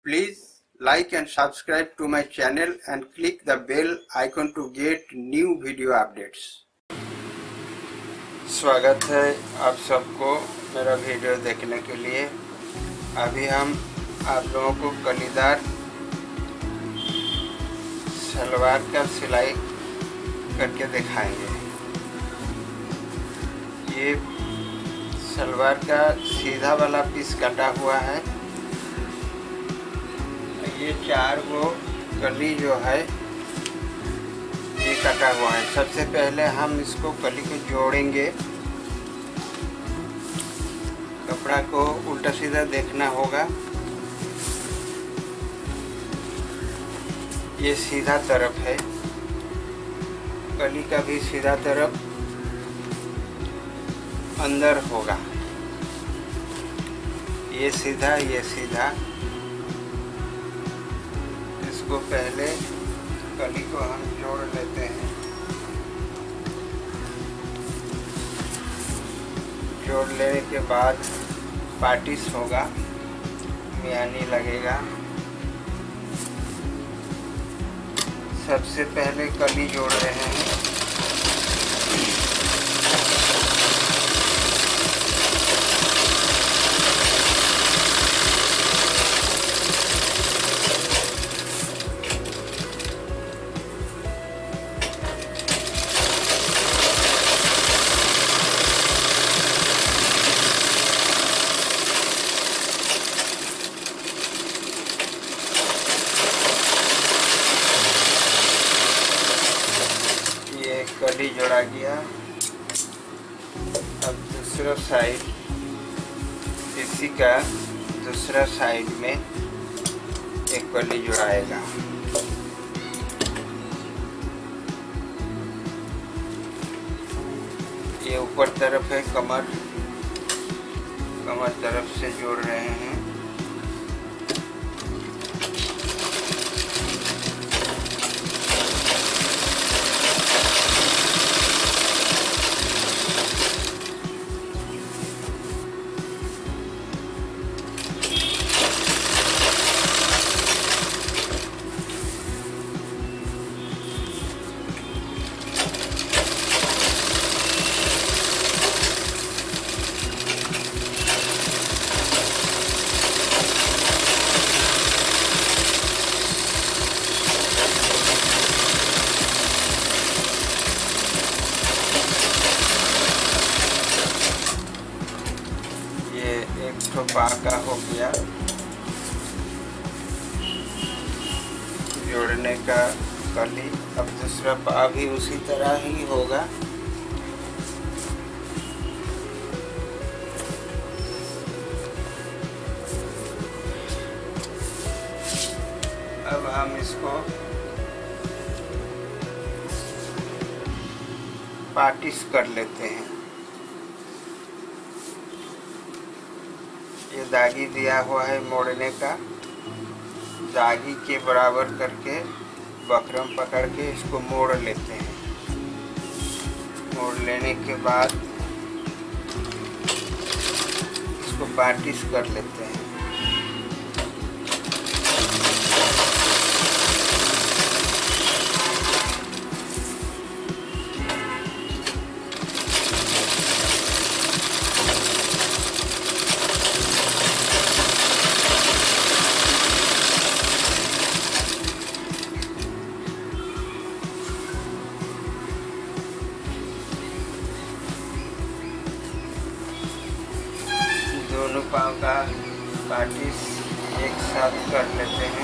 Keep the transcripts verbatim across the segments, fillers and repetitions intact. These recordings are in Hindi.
Please like and subscribe to my channel and click the bell icon to get new video updates. स्वागत है आप सबको मेरा वीडियो देखने के लिए। अभी हम आप लोगों को कलीदार सलवार का सिलाई करके दिखाएंगे। ये सलवार का सीधा वाला पीस कटा हुआ है। ये चार गो कली जो है ये कटा हुआ है। सबसे पहले हम इसको कली को जोड़ेंगे। कपड़ा को उल्टा सीधा देखना होगा। ये सीधा तरफ है, कली का भी सीधा तरफ अंदर होगा। ये सीधा ये सीधा। इसको पहले कली को हम जोड़ लेते हैं। जोड़ लेने के बाद पार्टिस होगा, मियानी लगेगा। सबसे पहले कली जोड़ रहे हैं। कली जोड़ा गया। अब दूसरा साइड, इसी का दूसरा साइड में एक कली जोड़ाएगा। ये ऊपर तरफ है, कमर कमर तरफ से जोड़ रहे हैं। तो बाका हो गया जोड़ने का कली। अब दूसरा पा भी उसी तरह ही होगा। अब हम इसको पार्टिस कर लेते हैं। ये दागी दिया हुआ है मोड़ने का। दागी के बराबर करके बकरम पकड़ के इसको मोड़ लेते हैं। मोड़ लेने के बाद इसको पार्टिस कर लेते हैं। दोनों पाँव का पार्टिस एक साथ कर लेते हैं।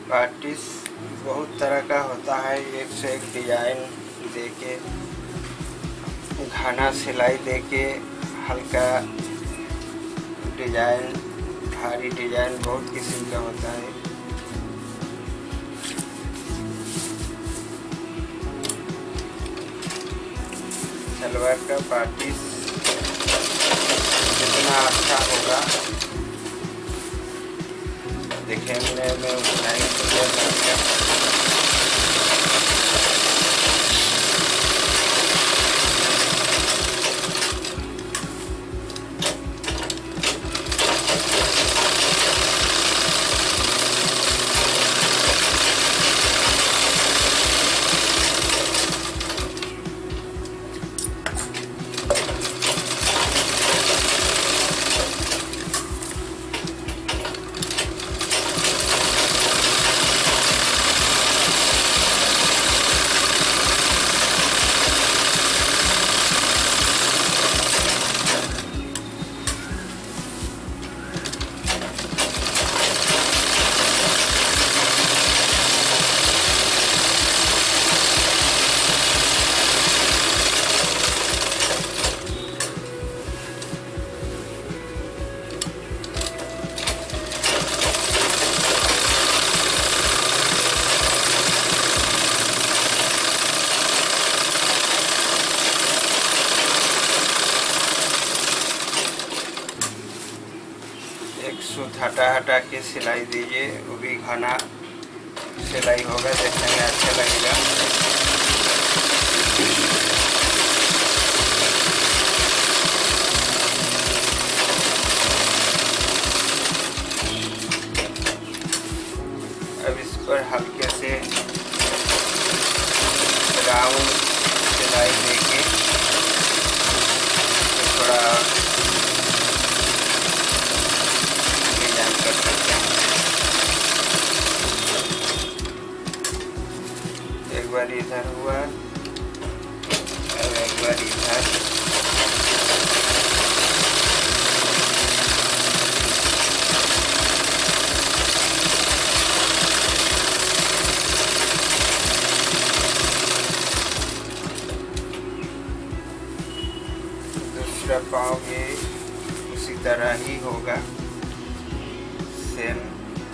पार्टिस बहुत तरह का होता है, एक से एक डिजाइन देके, घना सिलाई देके, हल्का डिजाइन, भारी डिजाइन, बहुत किस्म का होता है। सलवार का पार्टिस जितना अच्छा होगा दिखने में उतना ही सुंदर लगेगा। एक सूत हटा हटा के सिलाई दीजिए, वो भी घना सिलाई होगा, देखने में अच्छा लगेगा। अब इस पर हल्के से राउंड सिलाई देके थोड़ा कर सकते हैं। एक बार इधर हुआ और एक बार इधर। दूसरा पाँव भी उसी तरह ही होगा, सेम।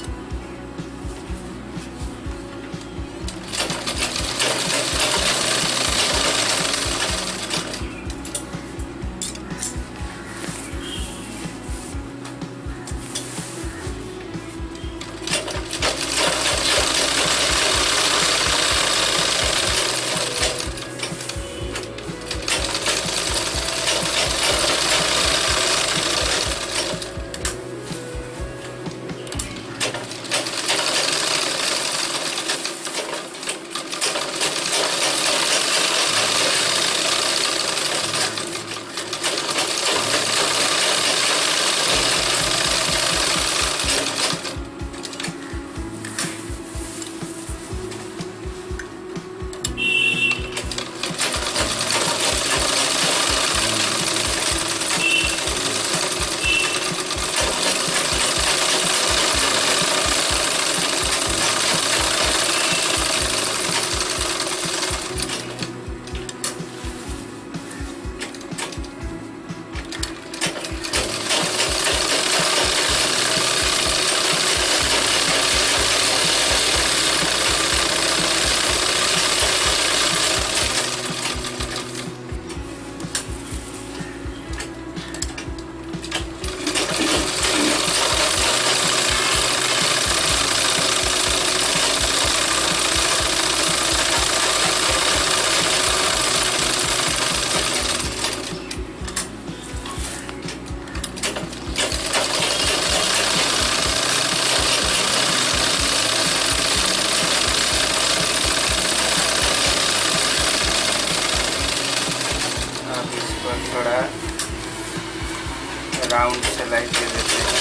थोड़ा राउंड सिलाई दे देते हैं।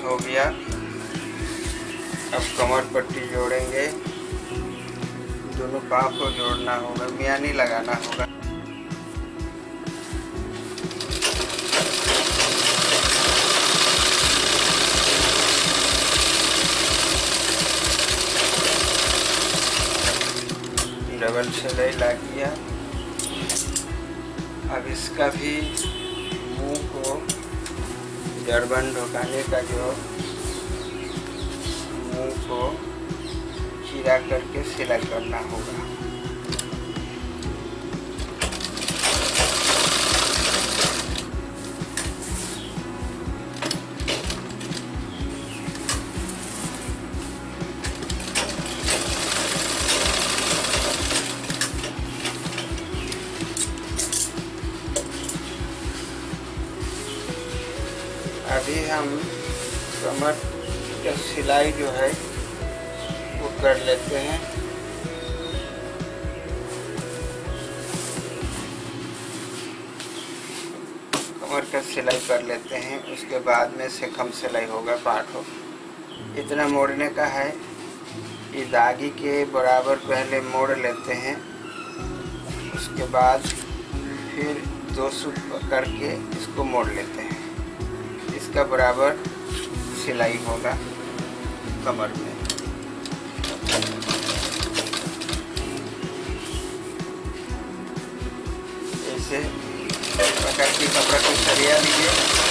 हो गया। अब कमर पट्टी जोड़ेंगे। दोनों पाँव को जोड़ना होगा, मियानी लगाना होगा। डबल सिलाई लग गया। अब इसका भी मुंह को जड़बन ढुकाने का जो मुंह को चीरा करके सिलाई करना होगा। अभी हम कमर का सिलाई जो है वो कर लेते हैं। कमर का सिलाई कर लेते हैं, उसके बाद में से कम सिलाई होगा। पाँट हो इतना मोड़ने का है। ये दागी के बराबर पहले मोड़ लेते हैं, उसके बाद फिर दो सूत पकड़ के इसको मोड़ लेते हैं। इसका बराबर सिलाई होगा कमर में। ऐसे पकड़ के कपड़ा को सरिया लीजिए।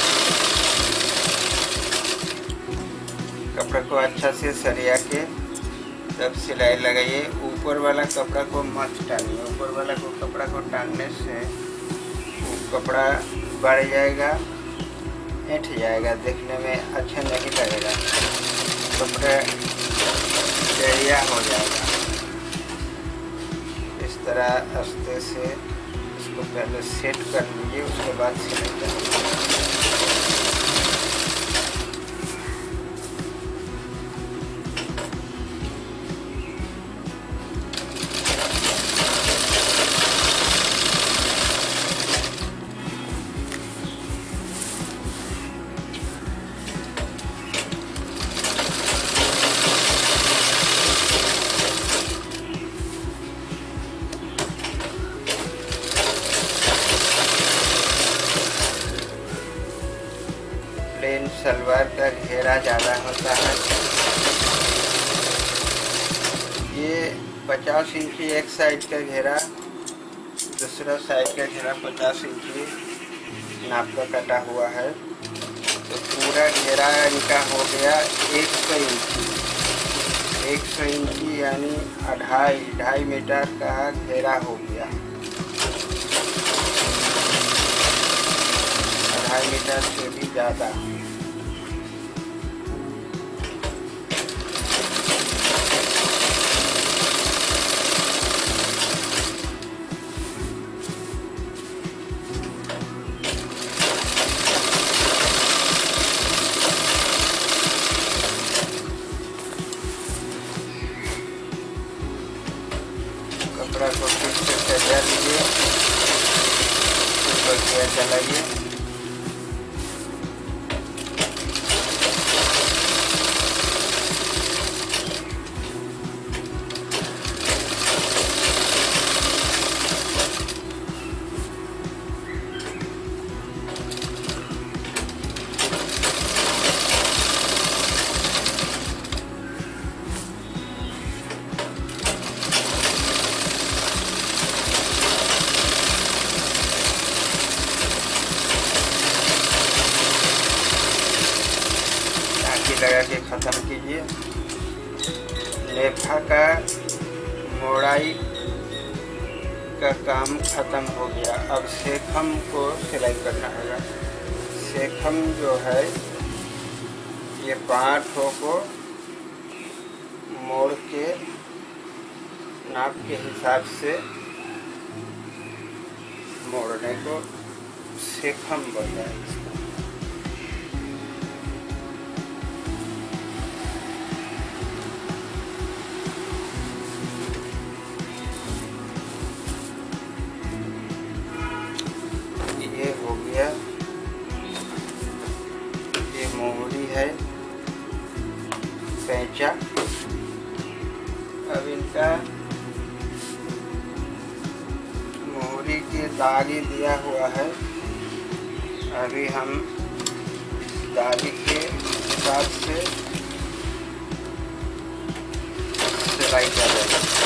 कपड़ा को अच्छा से सरिया के तब सिलाई लगाइए। ऊपर वाला कपड़ा को मत टानिए। ऊपर वाला को कपड़ा को टानने से वो कपड़ा बढ़ जाएगा, ऐंठ जाएगा, देखने में अच्छा नहीं लगेगा, कपड़ा टेढ़िया हो जाएगा। इस तरह आस्ते से इसको पहले सेट कर लीजिए, उसके बाद सिलाई करिए। प्लेन सलवार का घेरा ज़्यादा होता है। ये पचास इंची एक साइड का घेरा, दूसरा साइड का घेरा पचास इंची नाप का कटा हुआ है। तो पूरा घेरा इनका हो गया एक सौ इंची। एक सौ इंची यानी अढ़ाई ढाई मीटर का घेरा हो गया। अढ़ाई मीटर से भी ज़्यादा। कपड़ा को फिर से सजा लीजिए, ऊपर से चलाइए। लगा के ख़त्म कीजिए। लेफा का मोड़ाई का काम ख़त्म हो गया। अब शेखम को सिलाई करना होगा। शेखम जो है ये पाँठों को मोड़ के नाप के हिसाब से मोड़ने को शेखम बोलता है। ये हो गया, ये मोहरी है। दाग ही दिया हुआ है। अभी हम दागी के हिसाब से सिलाई कर रहे हैं।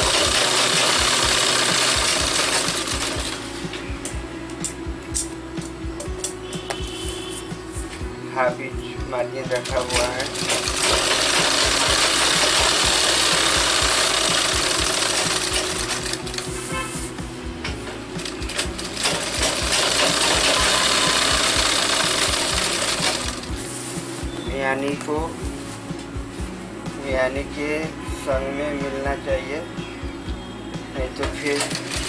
हाफी मार्जिन रखा हुआ है। मियानी को मियानी के संग में मिलना चाहिए, नहीं तो फिर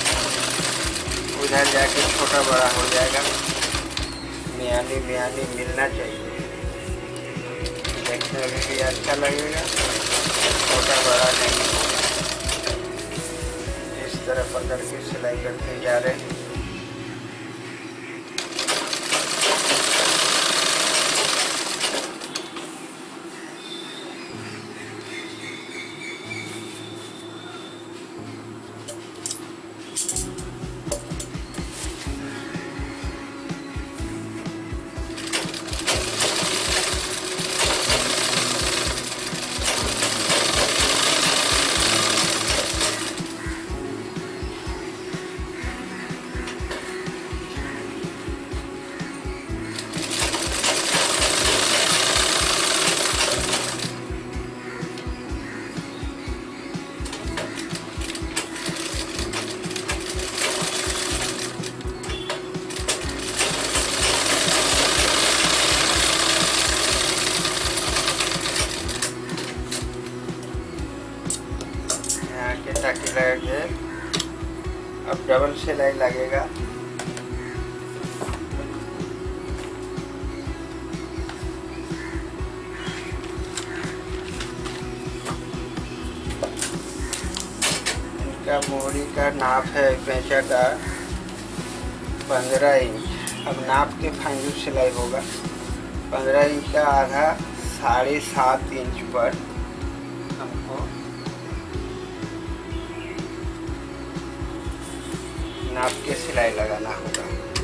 उधर जाके छोटा बड़ा हो जाएगा। मियानी मियानी मिलना चाहिए, देखने में भी अच्छा लगेगा, छोटा बड़ा नहीं होगा। इस तरह पकड़ के सिलाई करते जा रहे हैं। ताकि लगे, अब डबल सिलाई लगेगा। इनका मोहरी का नाप है पेंचा का पंद्रह इंच। अब नाप के फाइनल सिलाई होगा। पंद्रह इंच का आधा साढ़े सात इंच पर हमको नाप के सिलाई लगाना होगा।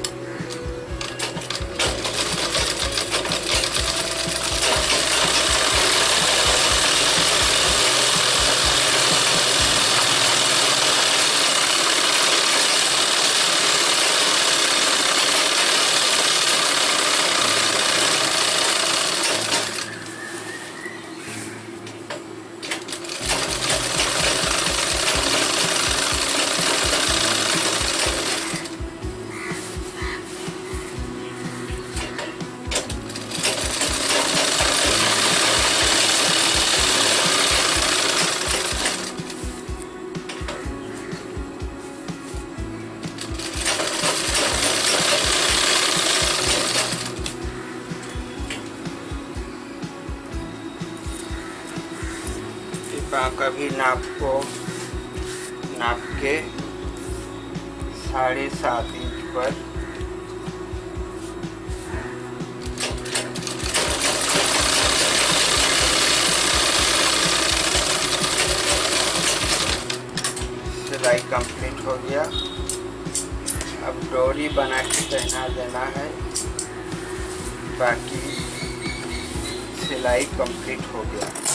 पाँव का भी नाप को नाप के साढ़े सात इंच पर सिलाई कंप्लीट हो गया। अब डोरी बना के पहना देना है, बाकी सिलाई कंप्लीट हो गया।